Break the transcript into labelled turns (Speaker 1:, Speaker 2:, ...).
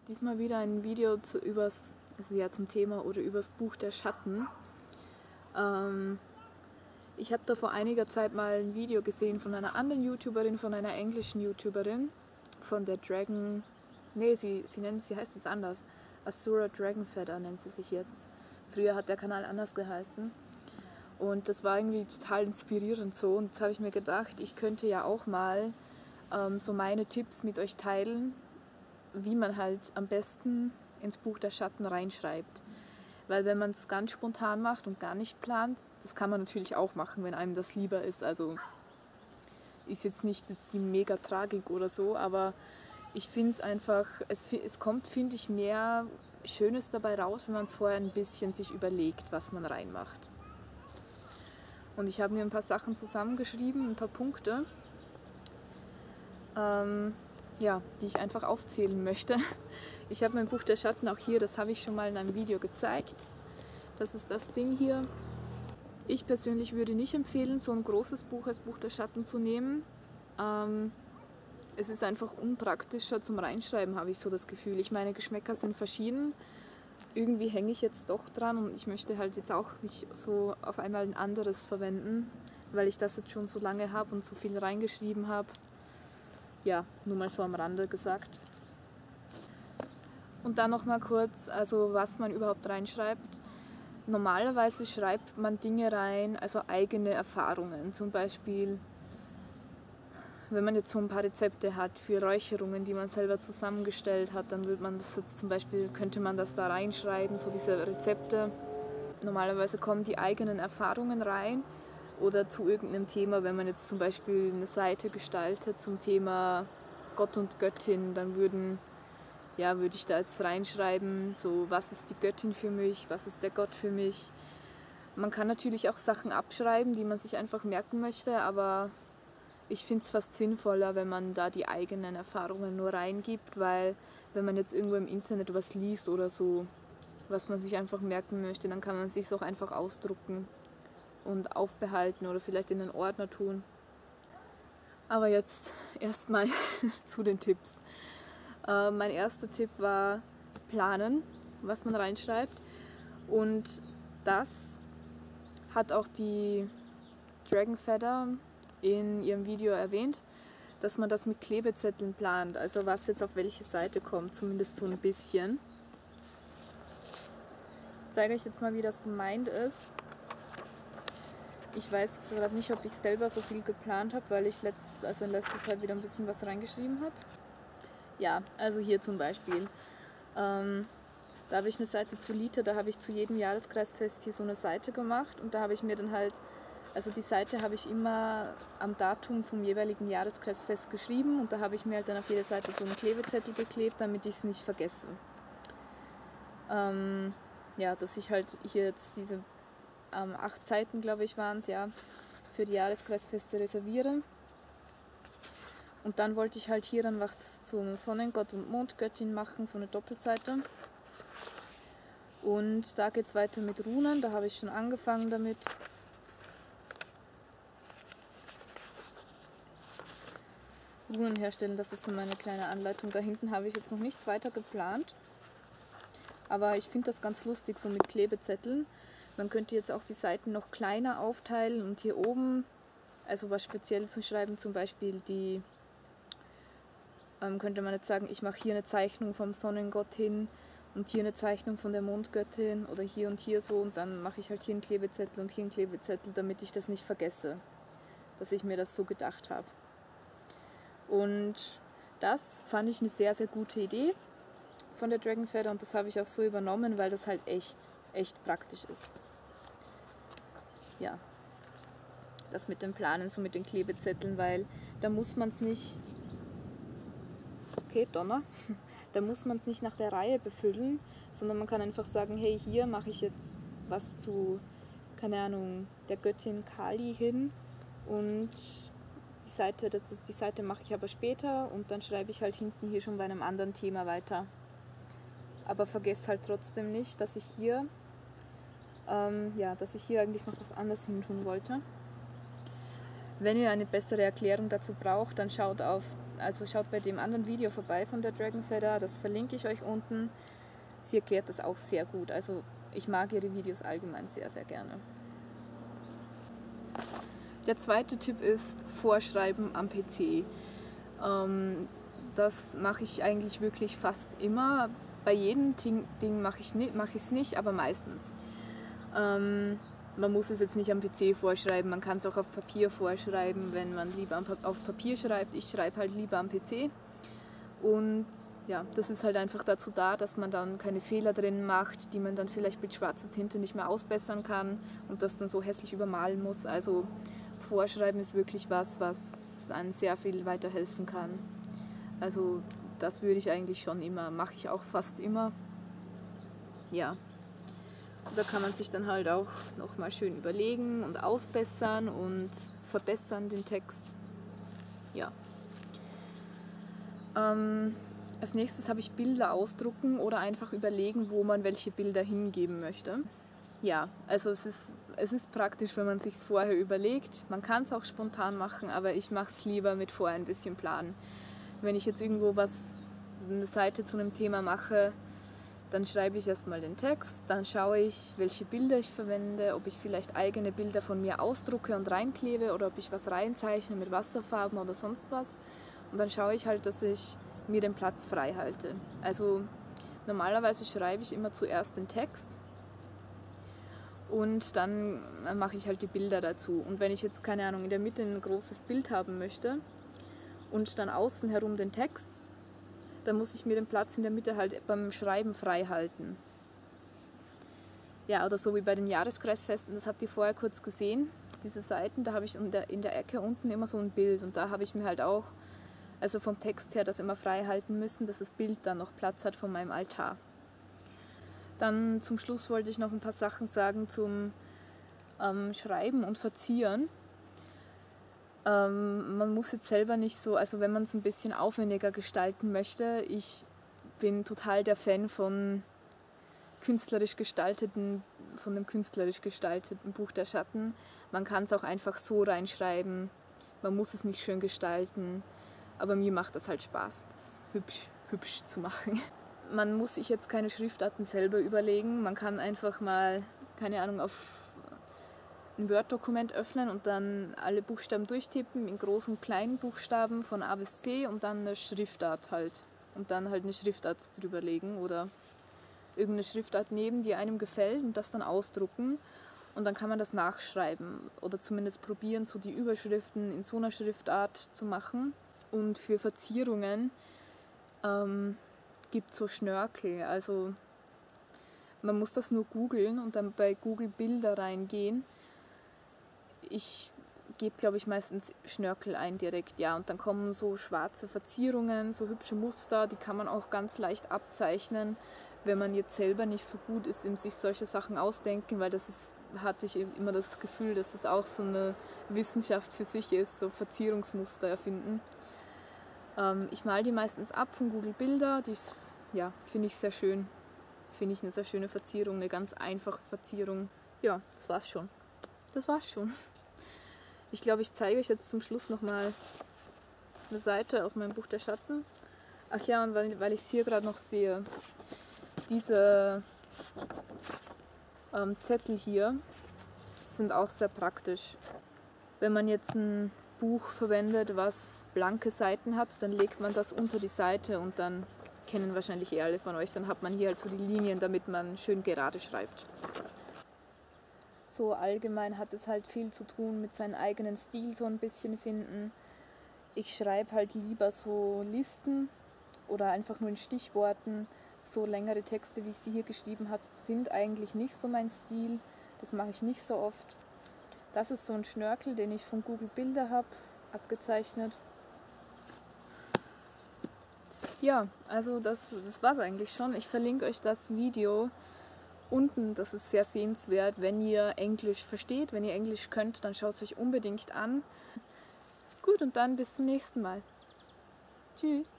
Speaker 1: Diesmal wieder ein Video zum Thema oder übers Buch der Schatten. Ich habe da vor einiger Zeit mal ein Video gesehen von einer anderen YouTuberin, von einer englischen YouTuberin, von der Dragon... Nee, sie heißt jetzt anders. Asura Dragonfeather nennt sie sich jetzt. Früher hat der Kanal anders geheißen. Und das war irgendwie total inspirierend so. Und jetzt habe ich mir gedacht, ich könnte ja auch mal so meine Tipps mit euch teilen, wie man halt am besten ins Buch der Schatten reinschreibt. Weil wenn man es ganz spontan macht und gar nicht plant, das kann man natürlich auch machen, wenn einem das lieber ist. Also ist jetzt nicht die Mega-Tragik oder so, aber ich finde es einfach, es kommt, finde ich, mehr Schönes dabei raus, wenn man es vorher ein bisschen sich überlegt, was man reinmacht. Und ich habe mir ein paar Sachen zusammengeschrieben, ein paar Punkte, die ich einfach aufzählen möchte. Ich habe mein Buch der Schatten auch hier, das habe ich schon mal in einem Video gezeigt. Das ist das Ding hier. Ich persönlich würde nicht empfehlen, so ein großes Buch als Buch der Schatten zu nehmen. Es ist einfach unpraktischer zum Reinschreiben, habe ich so das Gefühl. Ich meine, Geschmäcker sind verschieden. Irgendwie hänge ich jetzt doch dran und ich möchte halt jetzt auch nicht so auf einmal ein anderes verwenden, weil ich das jetzt schon so lange habe und so viel reingeschrieben habe. Ja, nur mal so am Rande gesagt. Und dann nochmal kurz, also was man überhaupt reinschreibt. Normalerweise schreibt man Dinge rein, also eigene Erfahrungen. Zum Beispiel, wenn man jetzt so ein paar Rezepte hat für Räucherungen, die man selber zusammengestellt hat, dann würde man das jetzt zum Beispiel, könnte man das da reinschreiben, so diese Rezepte. Normalerweise kommen die eigenen Erfahrungen rein oder zu irgendeinem Thema, wenn man jetzt zum Beispiel eine Seite gestaltet zum Thema Gott und Göttin, dann würde ich da jetzt reinschreiben, so was ist die Göttin für mich, was ist der Gott für mich. Man kann natürlich auch Sachen abschreiben, die man sich einfach merken möchte, aber ich finde es fast sinnvoller, wenn man da die eigenen Erfahrungen nur reingibt, weil wenn man jetzt irgendwo im Internet was liest oder so, was man sich einfach merken möchte, dann kann man es sich auch einfach ausdrucken und aufbehalten oder vielleicht in einen Ordner tun. Aber jetzt erstmal zu den Tipps. Mein erster Tipp war planen, was man reinschreibt. Und das hat auch die Dragonfeather in ihrem Video erwähnt, dass man das mit Klebezetteln plant, also was jetzt auf welche Seite kommt, zumindest so ein bisschen. Ich zeige euch jetzt mal, wie das gemeint ist. Ich weiß gerade nicht, ob ich selber so viel geplant habe, weil ich in letzter Zeit wieder ein bisschen was reingeschrieben habe. Ja, also hier zum Beispiel. Da habe ich eine Seite zu Lita, da habe ich zu jedem Jahreskreisfest hier so eine Seite gemacht und da habe ich mir dann halt, also die Seite habe ich immer am Datum vom jeweiligen Jahreskreisfest geschrieben und da habe ich mir halt dann auf jede Seite so einen Klebezettel geklebt, damit ich es nicht vergesse. Dass ich halt hier jetzt diese 8 Seiten, glaube ich, waren es, ja, für die Jahreskreisfeste reserviere. Und dann wollte ich halt hier dann was zum Sonnengott und Mondgöttin machen, so eine Doppelseite. Und da geht es weiter mit Runen, da habe ich schon angefangen damit. Runen herstellen, das ist so meine kleine Anleitung. Da hinten habe ich jetzt noch nichts weiter geplant. Aber ich finde das ganz lustig, so mit Klebezetteln. Man könnte jetzt auch die Seiten noch kleiner aufteilen und hier oben, also was speziell zu schreiben, zum Beispiel könnte man jetzt sagen, ich mache hier eine Zeichnung vom Sonnengott hin und hier eine Zeichnung von der Mondgöttin oder hier und hier so und dann mache ich halt hier einen Klebezettel und hier einen Klebezettel, damit ich das nicht vergesse, dass ich mir das so gedacht habe. Und das fand ich eine sehr, sehr gute Idee von der Dragonfeather und das habe ich auch so übernommen, weil das halt echt praktisch ist. Ja, das mit dem Planen, so mit den Klebezetteln, weil da muss man es nicht... Okay, Donner. Da muss man es nicht nach der Reihe befüllen, sondern man kann einfach sagen, hey, hier mache ich jetzt was zu, keine Ahnung, der Göttin Kali hin und die Seite mache ich aber später und dann schreibe ich halt hinten hier schon bei einem anderen Thema weiter. Aber vergesst halt trotzdem nicht, dass ich hier eigentlich noch was anderes hin tun wollte. Wenn ihr eine bessere Erklärung dazu braucht, dann schaut auf also schaut bei dem anderen Video vorbei von der Dragonfeather, das verlinke ich euch unten. Sie erklärt das auch sehr gut, also ich mag ihre Videos allgemein sehr, sehr gerne. Der zweite Tipp ist Vorschreiben am PC. Das mache ich eigentlich wirklich fast immer. Bei jedem Ding mache ich es nicht, aber meistens. Man muss es jetzt nicht am PC vorschreiben, man kann es auch auf Papier vorschreiben, wenn man lieber auf Papier schreibt. Ich schreibe halt lieber am PC. Und ja, das ist halt einfach dazu da, dass man dann keine Fehler drin macht, die man dann vielleicht mit schwarzer Tinte nicht mehr ausbessern kann und das dann so hässlich übermalen muss. Also Vorschreiben ist wirklich was einem sehr viel weiterhelfen kann. Also das würde ich eigentlich schon immer, mache ich auch fast immer. Ja, da kann man sich dann halt auch nochmal schön überlegen und ausbessern und verbessern den Text. Ja. Als nächstes habe ich Bilder ausdrucken oder einfach überlegen, wo man welche Bilder hingeben möchte. Ja, also es ist praktisch, wenn man es sich vorher überlegt. Man kann es auch spontan machen, aber ich mache es lieber mit vorher ein bisschen Plan. Wenn ich jetzt irgendwo eine Seite zu einem Thema mache, dann schreibe ich erstmal den Text, dann schaue ich, welche Bilder ich verwende, ob ich vielleicht eigene Bilder von mir ausdrucke und reinklebe oder ob ich was reinzeichne mit Wasserfarben oder sonst was. Und dann schaue ich halt, dass ich mir den Platz frei halte. Also normalerweise schreibe ich immer zuerst den Text und dann mache ich halt die Bilder dazu. Und wenn ich jetzt, keine Ahnung, in der Mitte ein großes Bild haben möchte und dann außen herum den Text, dann muss ich mir den Platz in der Mitte halt beim Schreiben frei halten. Ja, oder so wie bei den Jahreskreisfesten, das habt ihr vorher kurz gesehen, diese Seiten, da habe ich in der Ecke unten immer so ein Bild und da habe ich mir halt auch, also vom Text her, das immer frei halten müssen, dass das Bild dann noch Platz hat von meinem Altar. Dann zum Schluss wollte ich noch ein paar Sachen sagen zum Schreiben und Verzieren. Man muss jetzt selber nicht so, also wenn man es ein bisschen aufwendiger gestalten möchte, ich bin total der Fan von dem künstlerisch gestalteten Buch der Schatten. Man kann es auch einfach so reinschreiben, man muss es nicht schön gestalten, aber mir macht das halt Spaß, das hübsch zu machen. Man muss sich jetzt keine Schriftarten selber überlegen, man kann einfach mal, keine Ahnung, auf ein Word-Dokument öffnen und dann alle Buchstaben durchtippen in großen und kleinen Buchstaben von A bis C und dann eine Schriftart halt. Und dann halt eine Schriftart drüber legen oder irgendeine Schriftart nehmen, die einem gefällt und das dann ausdrucken. Und dann kann man das nachschreiben oder zumindest probieren, so die Überschriften in so einer Schriftart zu machen. Und für Verzierungen gibt es so Schnörkel. Also man muss das nur googeln und dann bei Google Bilder reingehen. Ich gebe, glaube ich, meistens Schnörkel ein direkt, ja. Und dann kommen so schwarze Verzierungen, so hübsche Muster, die kann man auch ganz leicht abzeichnen, wenn man jetzt selber nicht so gut ist, sich solche Sachen ausdenken, weil hatte ich immer das Gefühl, dass das auch so eine Wissenschaft für sich ist, so Verzierungsmuster erfinden. Ich male die meistens ab von Google Bilder, ja, finde ich sehr schön. Finde ich eine sehr schöne Verzierung, eine ganz einfache Verzierung. Ja, das war's schon. Ich glaube, ich zeige euch jetzt zum Schluss nochmal eine Seite aus meinem Buch der Schatten. Ach ja, und weil ich es hier gerade noch sehe, diese Zettel hier sind auch sehr praktisch. Wenn man jetzt ein Buch verwendet, was blanke Seiten hat, dann legt man das unter die Seite und dann kennen wahrscheinlich alle von euch, dann hat man hier halt so die Linien, damit man schön gerade schreibt. So allgemein hat es halt viel zu tun mit seinem eigenen Stil so ein bisschen finden. Ich schreibe halt lieber so Listen oder einfach nur in Stichworten. So längere Texte, wie ich sie hier geschrieben habe, sind eigentlich nicht so mein Stil. Das mache ich nicht so oft. Das ist so ein Schnörkel, den ich von Google Bilder habe, abgezeichnet. Ja, also das war es eigentlich schon. Ich verlinke euch das Video unten, das ist sehr sehenswert. Wenn ihr Englisch versteht, wenn ihr Englisch könnt, dann schaut es euch unbedingt an. Gut, und dann bis zum nächsten Mal. Tschüss.